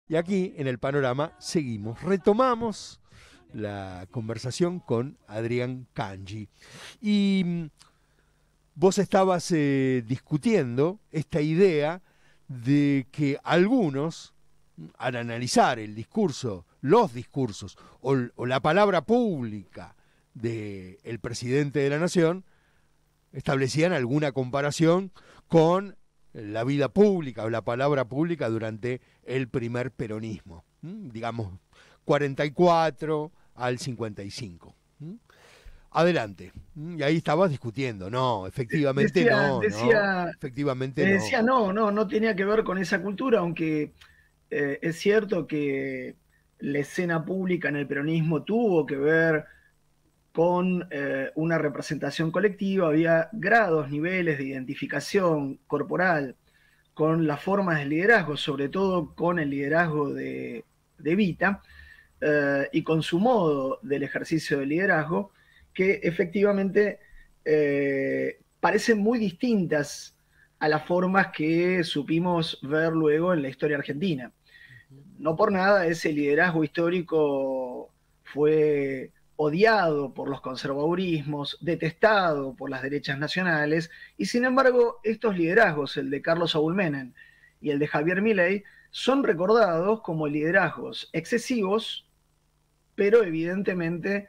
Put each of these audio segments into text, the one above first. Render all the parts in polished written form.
Y aquí en el panorama seguimos, retomamos la conversación con Adrián Cangi. Y vos estabas discutiendo esta idea de que algunos, al analizar el discurso, los discursos o la palabra pública del presidente de la nación, establecían alguna comparación con la vida pública o la palabra pública durante el primer peronismo, digamos 44 al 55. Adelante. Y ahí estabas discutiendo. No, efectivamente Decía, no, no, decía, efectivamente le no. decía, no, no, no tenía que ver con esa cultura, aunque es cierto que la escena pública en el peronismo tuvo que ver con una representación colectiva, había grados, niveles de identificación corporal con las formas de liderazgo, sobre todo con el liderazgo de Evita, y con su modo del ejercicio del liderazgo, que efectivamente parecen muy distintas a las formas que supimos ver luego en la historia argentina. No por nada ese liderazgo histórico fue odiado por los conservadurismos, detestado por las derechas nacionales, y sin embargo estos liderazgos, el de Carlos Saúl Menem y el de Javier Milei, son recordados como liderazgos excesivos, pero evidentemente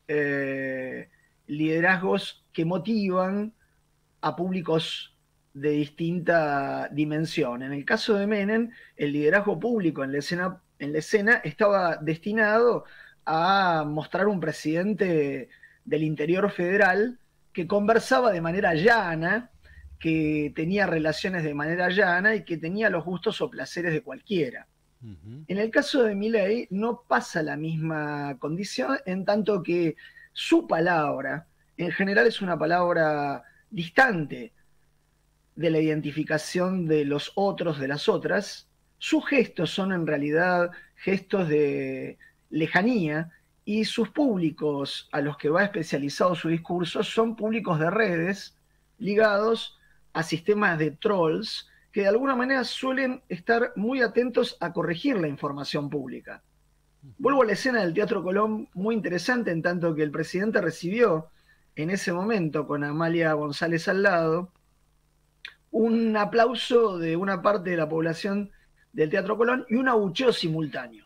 liderazgos que motivan a públicos de distinta dimensión. En el caso de Menem, el liderazgo público en la escena estaba destinado a mostrar un presidente del interior federal que conversaba de manera llana, que tenía relaciones de manera llana y que tenía los gustos o placeres de cualquiera. Ujú. En el caso de Milei no pasa la misma condición, en tanto que su palabra, en general, es una palabra distante de la identificación de los otros, de las otras. Sus gestos son en realidad gestos de lejanía, y sus públicos a los que va especializado su discurso son públicos de redes ligados a sistemas de trolls que de alguna manera suelen estar muy atentos a corregir la información pública. Vuelvo a la escena del Teatro Colón, muy interesante, en tanto que el presidente recibió en ese momento, con Amalia González al lado, un aplauso de una parte de la población del Teatro Colón y un abucheo simultáneo.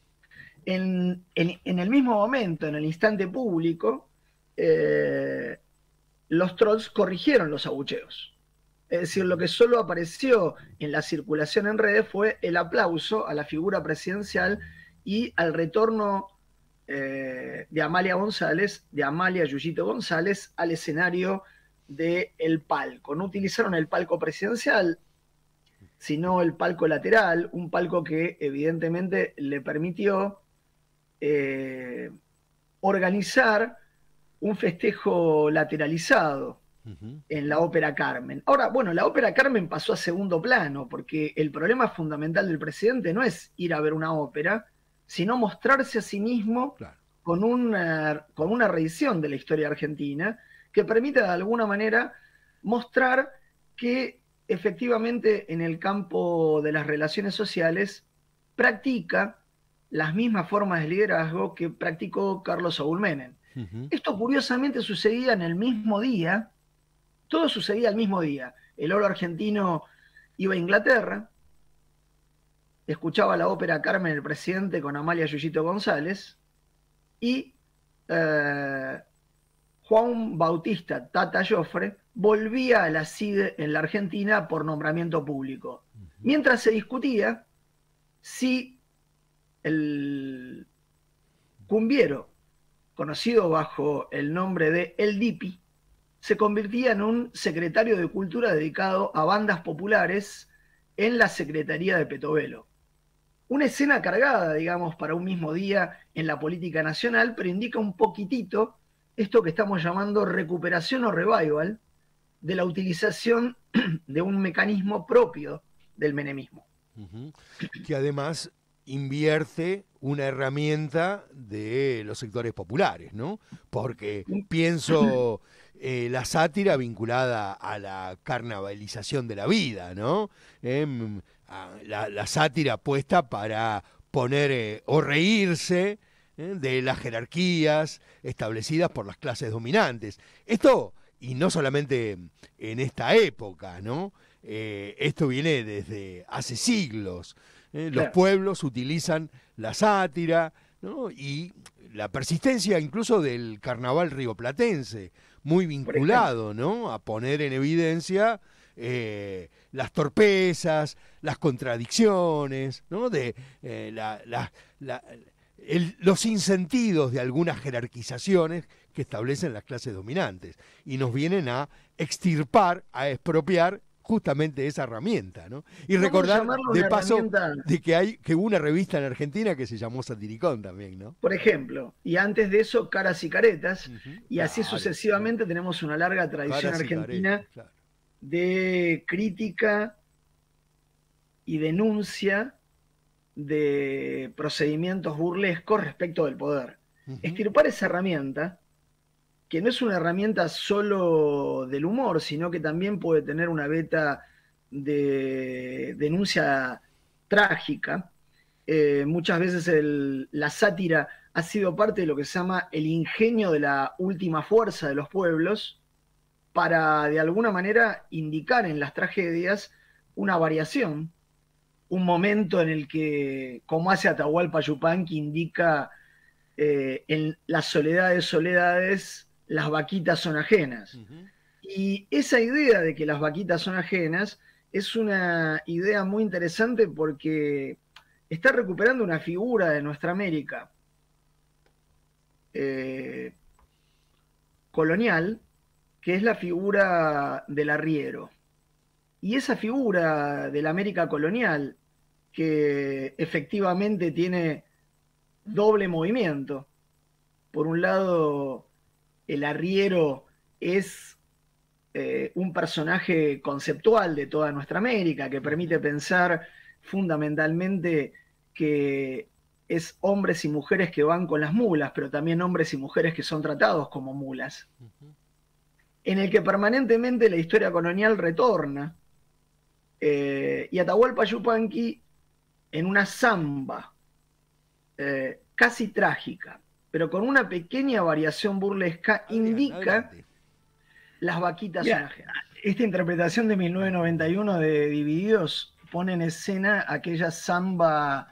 En el mismo momento, en el instante público, los trolls corrigieron los abucheos. Es decir, lo que solo apareció en la circulación en redes fue el aplauso a la figura presidencial y al retorno de Amalia González, de Amalia Yuyito González, al escenario del palco. No utilizaron el palco presidencial, sino el palco lateral, un palco que evidentemente le permitió organizar un festejo lateralizado Ujú. en la Ópera Carmen. Ahora, bueno, la Ópera Carmen pasó a segundo plano, porque el problema fundamental del presidente no es ir a ver una ópera, sino mostrarse a sí mismo Claro. con una reedición de la historia argentina que permita de alguna manera mostrar que efectivamente en el campo de las relaciones sociales practica las mismas formas de liderazgo que practicó Carlos Saúl Menem. Ujú. Esto curiosamente sucedía en el mismo día, todo sucedía el mismo día. El oro argentino iba a Inglaterra, escuchaba la ópera Carmen el presidente con Amalia Yuyito González, y Juan Bautista Tata Joffre volvía a la CIDE en la Argentina por nombramiento público. Mientras se discutía si el cumbiero, conocido bajo el nombre de El Dipi, se convertía en un secretario de Cultura dedicado a bandas populares en la Secretaría de Petovelo. Una escena cargada, digamos, para un mismo día en la política nacional, pero indica un poquitito esto que estamos llamando recuperación o revival de la utilización de un mecanismo propio del menemismo. Ujú. Que además invierte una herramienta de los sectores populares, ¿no? Porque pienso la sátira vinculada a la carnavalización de la vida, ¿no? la sátira puesta para poner o reírse de las jerarquías establecidas por las clases dominantes. Esto, y no solamente en esta época, ¿no? Esto viene desde hace siglos. Los Claro, pueblos utilizan la sátira, ¿no? Y la persistencia incluso del carnaval rioplatense, muy por ejemplo. vinculado, ¿no? A poner en evidencia las torpezas, las contradicciones, ¿no? De la- los sinsentidos de algunas jerarquizaciones que establecen las clases dominantes y nos vienen a extirpar, a expropiar justamente esa herramienta, ¿no? Y Vamos a recordar llamarlo de una paso herramienta, de que hubo una revista en Argentina que se llamó Satiricón también, ¿no? por ejemplo, y antes de eso, Caras y Caretas, Ujú, y así claro, sí. sucesivamente tenemos una larga tradición Caras y caretas, argentina claro. de crítica y denuncia de procedimientos burlescos respecto del poder. Ujú, Extirpar esa herramienta, que no es una herramienta solo del humor, sino que también puede tener una beta de denuncia trágica. Muchas veces la sátira ha sido parte de lo que se llama el ingenio de la última fuerza de los pueblos para de alguna manera indicar en las tragedias una variación, un momento en el que, como hace Atahualpa Yupanqui, indica en las soledades, soledades, las vaquitas son ajenas. ujú. Y esa idea de que las vaquitas son ajenas es una idea muy interesante porque está recuperando una figura de nuestra América eh, colonial, que es la figura del arriero. Y esa figura de la América colonial, que efectivamente tiene doble movimiento. Por un lado, el arriero es un personaje conceptual de toda nuestra América, que permite Ujú, pensar fundamentalmente que es hombres y mujeres que van con las mulas, pero también hombres y mujeres que son tratados como mulas, ujú. en el que permanentemente la historia colonial retorna. Y Atahualpa Yupanqui, en una samba casi trágica, pero con una pequeña variación burlesca, Adrián, indica adelante. las vaquitas son Mira, ajenas. esta interpretación de 1991 de Divididos pone en escena aquella samba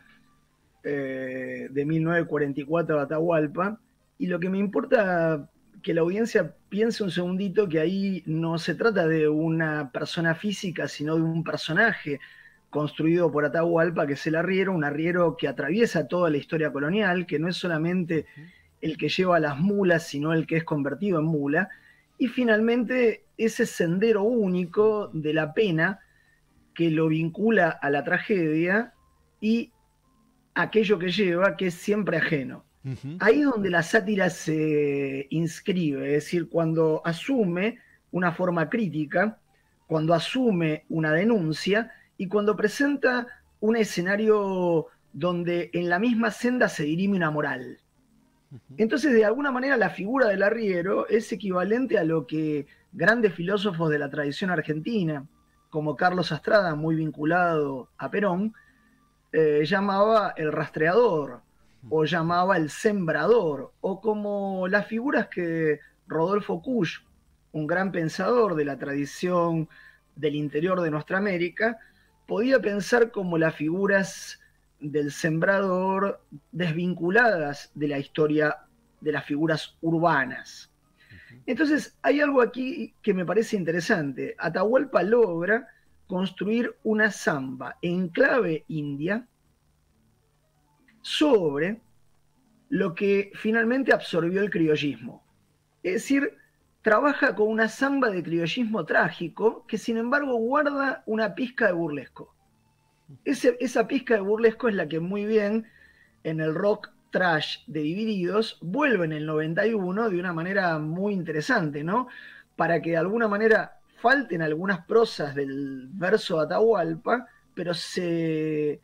de 1944 de Atahualpa, y lo que me importa que la audiencia piense un segundito que ahí no se trata de una persona física, sino de un personaje construido por Atahualpa, que es el arriero, un arriero que atraviesa toda la historia colonial, que no es solamente Ujú, el que lleva las mulas, sino el que es convertido en mula, y finalmente ese sendero único ujú, de la pena que lo vincula a la tragedia y aquello que lleva, que es siempre ajeno. ujú, Ahí es donde la sátira se inscribe, es decir, cuando asume una forma crítica, cuando asume una denuncia y cuando presenta un escenario donde en la misma senda se dirime una moral. ujú. Entonces, de alguna manera, la figura del arriero es equivalente a lo que grandes filósofos de la tradición argentina, como Carlos Astrada, muy vinculado a Perón, llamaba el rastreador, o llamaba el sembrador, o como las figuras que Rodolfo Kusch, un gran pensador de la tradición del interior de nuestra América, podía pensar como las figuras del sembrador desvinculadas de la historia de las figuras urbanas. Entonces, hay algo aquí que me parece interesante. Atahualpa logra construir una samba en clave india sobre lo que finalmente absorbió el criollismo. Es decir, trabaja con una samba de criollismo trágico que sin embargo guarda una pizca de burlesco. Esa pizca de burlesco es la que muy bien en el rock trash de Divididos vuelve en el 91 de una manera muy interesante, ¿no? Para que de alguna manera falten algunas prosas del verso de Atahualpa, pero se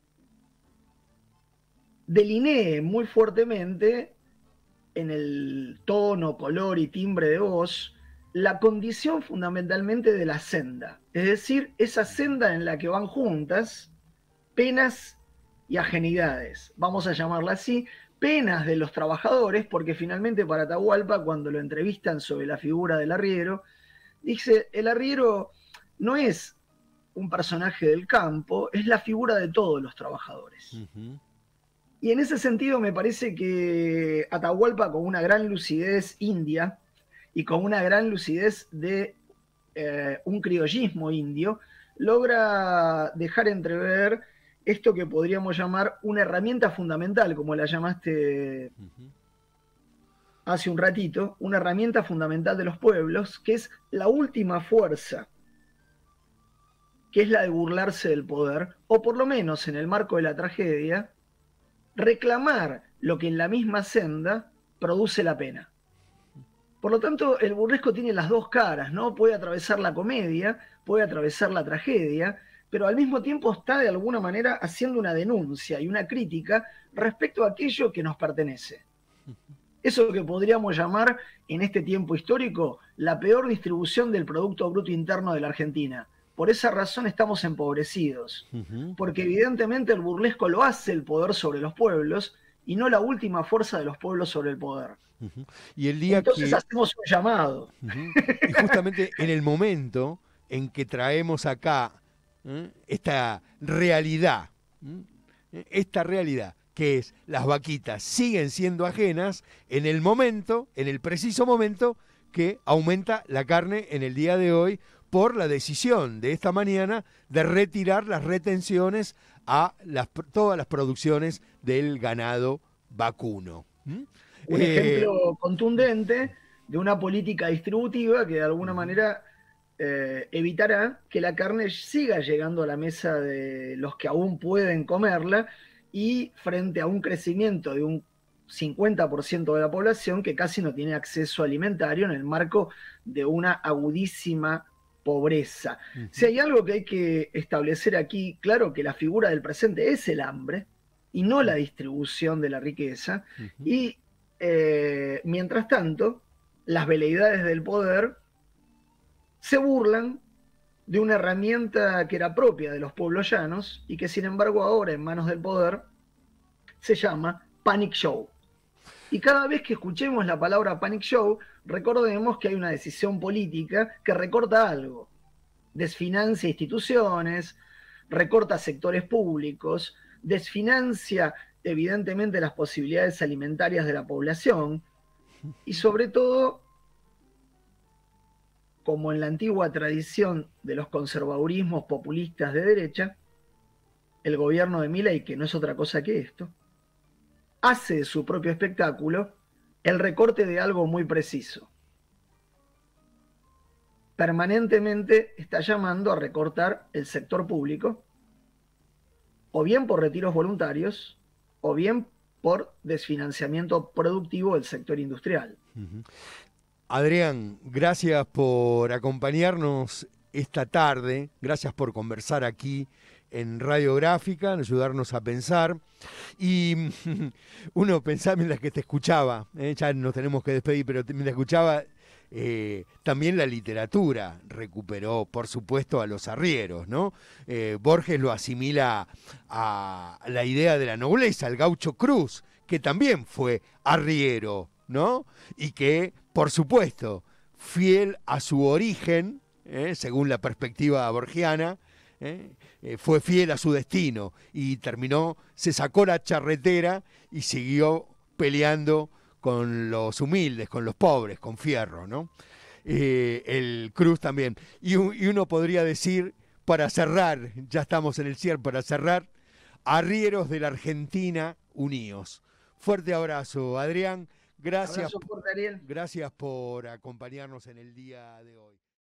delinee muy fuertemente en el tono, color y timbre de voz la condición fundamentalmente de la senda, es decir, esa senda en la que van juntas penas y ajenidades, vamos a llamarla así, penas de los trabajadores, porque finalmente para Atahualpa, cuando lo entrevistan sobre la figura del arriero, dice, el arriero no es un personaje del campo, es la figura de todos los trabajadores. Y en ese sentido me parece que Atahualpa, con una gran lucidez india y con una gran lucidez de un criollismo indio, logra dejar entrever esto que podríamos llamar una herramienta fundamental, como la llamaste hace un ratito, una herramienta fundamental de los pueblos, que es la última fuerza, que es la de burlarse del poder, o por lo menos en el marco de la tragedia, reclamar lo que en la misma senda produce la pena. Por lo tanto, el burlesco tiene las dos caras, ¿no? Puede atravesar la comedia, puede atravesar la tragedia, pero al mismo tiempo está de alguna manera haciendo una denuncia y una crítica respecto a aquello que nos pertenece. Eso que podríamos llamar en este tiempo histórico la peor distribución del Producto Bruto Interno de la Argentina. Por esa razón estamos empobrecidos, porque evidentemente el burlesco lo hace el poder sobre los pueblos y no la última fuerza de los pueblos sobre el poder. Y el día Entonces hacemos un llamado. Y justamente en el momento en que traemos acá esta realidad, que es las vaquitas siguen siendo ajenas, en el preciso momento que aumenta la carne en el día de hoy por la decisión de esta mañana de retirar las retenciones a todas las producciones del ganado vacuno. Un ejemplo contundente de una política distributiva que de alguna manera evitará que la carne siga llegando a la mesa de los que aún pueden comerla, y frente a un crecimiento de un 50% de la población que casi no tiene acceso alimentario en el marco de una agudísima pobreza. Si hay algo que hay que establecer aquí, claro que la figura del presente es el hambre y no la distribución de la riqueza, y mientras tanto, las veleidades del poder se burlan de una herramienta que era propia de los pueblos llanos y que sin embargo ahora en manos del poder se llama Panic Show. Y cada vez que escuchemos la palabra Panic Show, recordemos que hay una decisión política que recorta algo, desfinancia instituciones, recorta sectores públicos, desfinancia evidentemente las posibilidades alimentarias de la población y sobre todo, como en la antigua tradición de los conservadurismos populistas de derecha, el gobierno de Milei, que no es otra cosa que esto, hace de su propio espectáculo el recorte de algo muy preciso. Permanentemente está llamando a recortar el sector público, o bien por retiros voluntarios, o bien por desfinanciamiento productivo del sector industrial. Adrián, gracias por acompañarnos esta tarde, gracias por conversar aquí en Radiográfica, ayudarnos a pensar. Y uno pensaba mientras que te escuchaba, ya nos tenemos que despedir, pero mientras escuchaba, también la literatura recuperó, por supuesto, a los arrieros, ¿no? Borges lo asimila a la idea de la nobleza, el gaucho Cruz, que también fue arriero, ¿no? Y que, por supuesto, fiel a su origen, según la perspectiva borgiana, fue fiel a su destino y se sacó la charretera y siguió peleando con los humildes, con los pobres, con Fierro, ¿no? El Cruz también. Y uno podría decir, para cerrar, ya estamos en el cierre, para cerrar, arrieros de la Argentina unidos. Fuerte abrazo, Adrián. Gracias, abrazo fuerte, Ariel. Gracias por acompañarnos en el día de hoy.